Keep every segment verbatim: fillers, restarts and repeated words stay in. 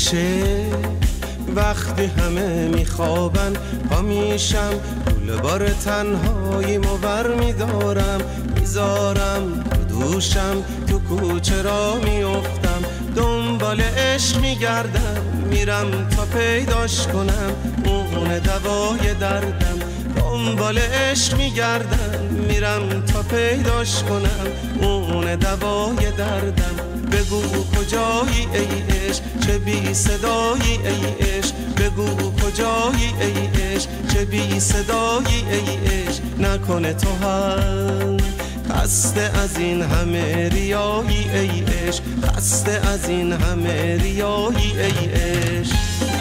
میشه وقتی همه میخوابن پا میشم گوله بار تنهایی مور میدارم میذارم تو دوشم تو کوچه را میافتم دنبال عشق میگردم میرم تا پیداش کنم اون دوای دردم دنبال عشق میگردم میرم تا پیداش کنم اون دوای دردم بگو کجایی ای عشق چه بی صدایی ای عشق بگو کجایی ای عشق چه بی صدایی ای عشق نکنه تو هم خسته از این همه ریایی ای عشق خسته از این همه ریایی ای عشق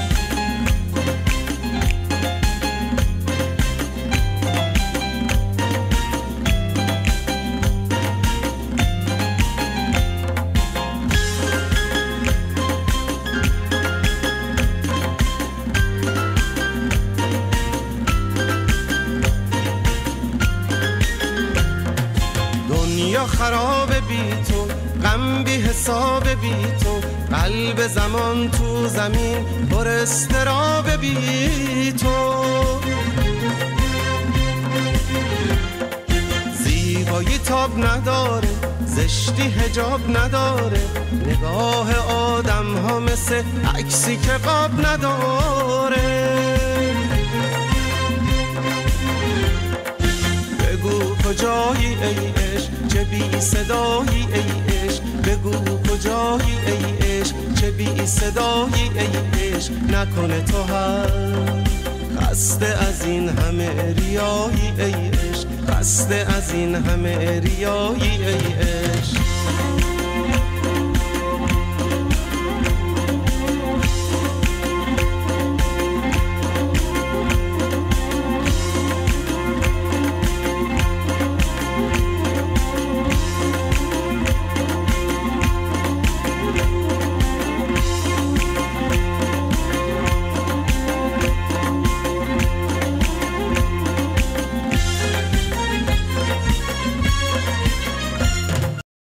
دنیا خراب بی تو غم بی حساب بی تو قلب زمان تو زمین پر استراب بی تو زیبایی تاب نداره زشتی حجاب نداره نگاه آدم ها مثل عکسی که قاب نداره بگو کجایی ای عشق چه بی صدایی ای عشق بگو کجایی ای عشق چه بی صدایی ای عشق نکنه تو هم خسته از این همه ریایی ای عشق خسته از این همه ریایی ای عشق